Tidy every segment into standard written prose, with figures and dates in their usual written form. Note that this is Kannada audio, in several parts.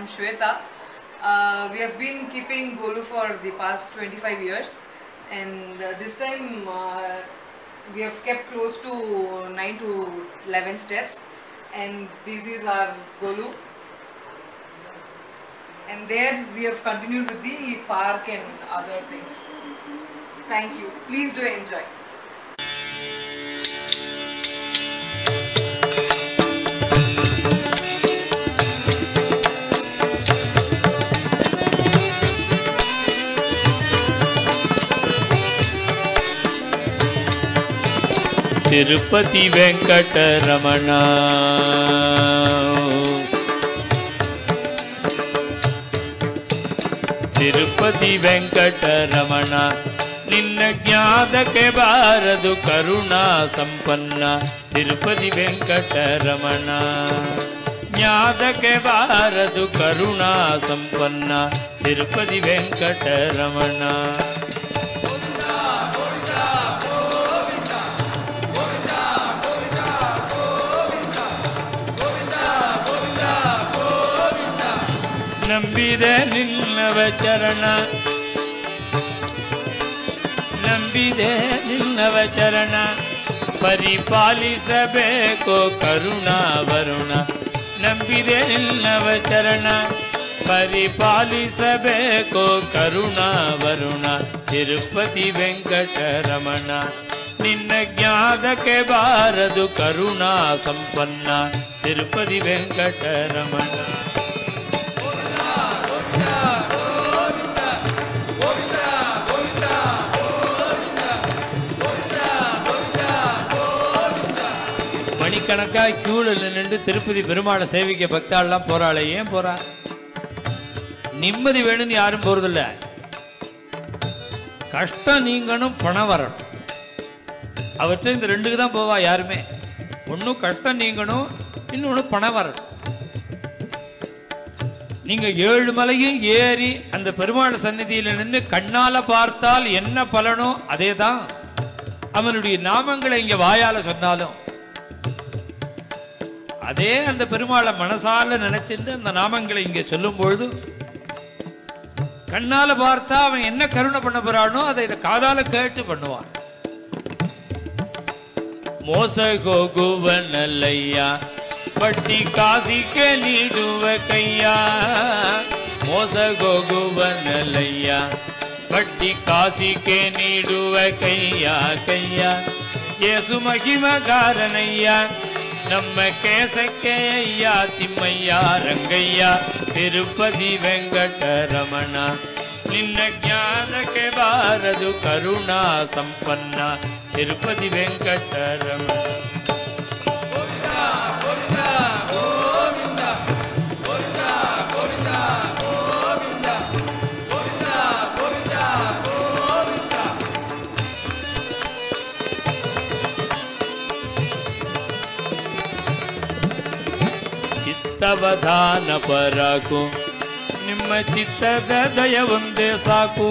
I'm Shweta. We have been keeping Golu for the past 25 years, and this time we have kept close to 9 to 11 steps, and this is our Golu. And there we have continued with the park and other things. Thank you. Please do enjoy. Tirupati Venkataramana Tirupati Venkataramana ನಿನ್ನ ಜ್ಞಾನಕ್ಕೆ ಬಾರದು ಕರುಣಾ ಸಂಪನ್ನ ತಿರುಪತಿ ವೆಂಕಟರಮಣ ಜ್ಞಾನಕ್ಕೆ ಬಾರದು ಕರುಣಾ ಸಂಪನ್ನ ತಿರುಪತಿ ವೆಂಕಟರಮಣ ನಂಬಿದೆ ನಿನ್ನವ ಚರಣ ನಂಬಿದೆ ನಿನ್ನವ ಚರಣ ಪರಿಪಾಲಿಸಬೇಕು ಕರುಣಾ ವರುಣ ನಂಬಿದೆ ನಿನ್ನವ ಚರಣ ಪರಿಪಾಲಿಸಬೇಕು ಕರುಣಾ ವರುಣ ತಿರುಪತಿ ವೆಂಕಟರಮಣ ನಿನ್ನ ಜ್ಞಾನಕ್ಕೆ ಬಾರದು ಕರುಣಾ ಸಂಪನ್ನ ತಿರುಪತಿ ವೆಂಕಟರಮಣ மணிக்கணக்கா கியூல நின்று திருப்பதி பெருமாளை சேவிக்க பக்தாள்லாம் போறாளே ஏன் போறா நிம்மதி வேணும்னு யாரும் போறதில்ல கஷ்டம் நீங்கணும் பணம் வரணும் அவற்றை இந்த ரெண்டுக்கு தான் போவா யாருமே ஒன்னும் கஷ்டம் நீங்கணும் இன்னொன்னு பணம் வரணும் நீங்க 7 மலையும் ஏறி அந்த பெருமாள் சந்நிதியில நின்று கண்ணால பார்த்தால் என்ன பலனோ அதேதான் அவனுடைய நாமங்களை இங்க வாயால சொன்னாலும் அதே அந்த பெருமாளை மனசால நினைச்சிட்டு அந்த நாமங்களை இங்க சொல்லும் பொழுது கண்ணால பார்த்தா அவன் என்ன கருணை பண்ண போறானோ அதை காதால கேட்டு பண்ணுவான் மோச கோகுவனல்லையா பட்டி காசிக்க நீடுவ கையா மோச கோகுவனல்லையா பட்டி காசிக்க நீடுவ கையா கையா ஏசு மகிமகாரனையா நம்ம கேசக்கே ஐயா திம்மையா ರಂಗಯ್ಯ ತಿರುಪತಿ ವೆಂಕಟರಮಣ ನಿನ್ನ ಜ್ಞಾನಕ್ಕೆ ಬಾರದು ಕರುಣಾ ಸಂಪನ್ನ ತಿರುಪತಿ ವೆಂಕಟರಮಣ ಚಿತ್ತವಧಾನ ಪರಾಕು ನಿಮ್ಮ ಚಿತ್ತದ ದಯ ಒಂದೇ ಸಾಕು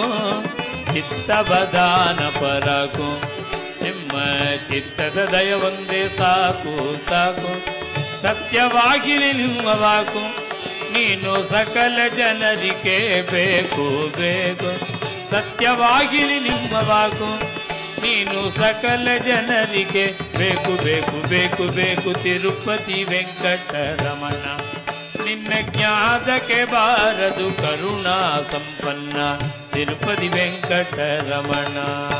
ಚಿತ್ತವಧಾನ ಪರಾಕು ನಿಮ್ಮ ಚಿತ್ತದ ದಯ ಒಂದೇ ಸಾಕು ಸಾಕು ಸತ್ಯವಾಗಿರಿ ನಿಮ್ಮ ವಾಕು ನೀನು ಸಕಲ ಜನರಿಗೆ ಬೇಕು ಬೇಕು ಸತ್ಯವಾಗಿರಿ ನಿಮ್ಮ ವಾಕು ನೀನು ಸಕಲ ಜನರಿಗೆ ಬೇಕು ಬೇಕು ಬೇಕು ಬೇಕು ತಿರುಪತಿ ವೆಂಕಟರಮಣ ನಿನ್ನ ಜ್ಞಾನಕ್ಕೆ ಬಾರದು ಕರುಣಾ ಸಂಪನ್ನ ತಿರುಪತಿ ವೆಂಕಟರಮಣ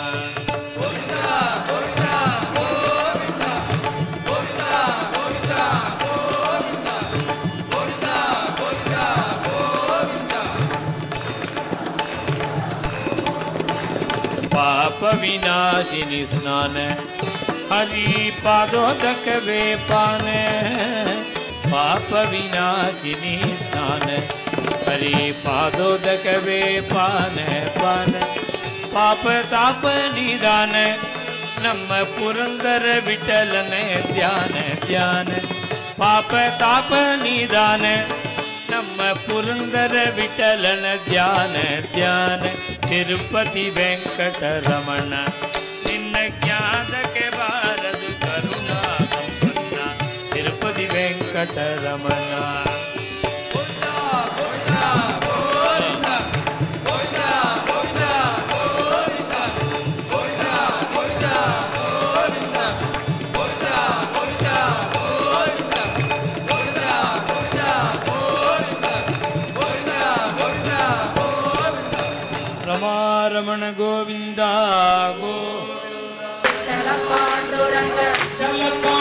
ಪಾಪ ವಿನಾಶಿನಿ ಸ್ನಾನ ಹರಿ ಪಾದೋದಕವೇ ಪಾನ ಪಾಪ ವಿನಾಶಿನಿ ಸ್ನಾನ ಹರಿ ಪಾದೋದಕವೇ ಪಾನ ಪಾನ ಪಾಪ ತಾಪ ನಿದಾನ ನಮ್ಮ ಪುರಂದರ ವಿಠಲನ ಧ್ಯಾನ ಧ್ಯಾನ ಪಾಪ ತಾಪ ನಿದಾನ ನಮ್ಮ ಪುರಂದರ ವಿಠಲನ ಧ್ಯಾನ ಧ್ಯಾನ ತಿರುಪತಿ ವೆಂಕಟರಮಣ ನಿನ್ನ ಜ್ಞಾನಕ್ಕೆ ಬಾರದು ಕರುಣಾ ಸಂಪನ್ನ ತಿರುಪತಿ ವೆಂಕಟರಮಣ ರಮಣ ಗೋವಿಂದ ಗೋ ಚಲ ಪಾಂಡುರಂಗ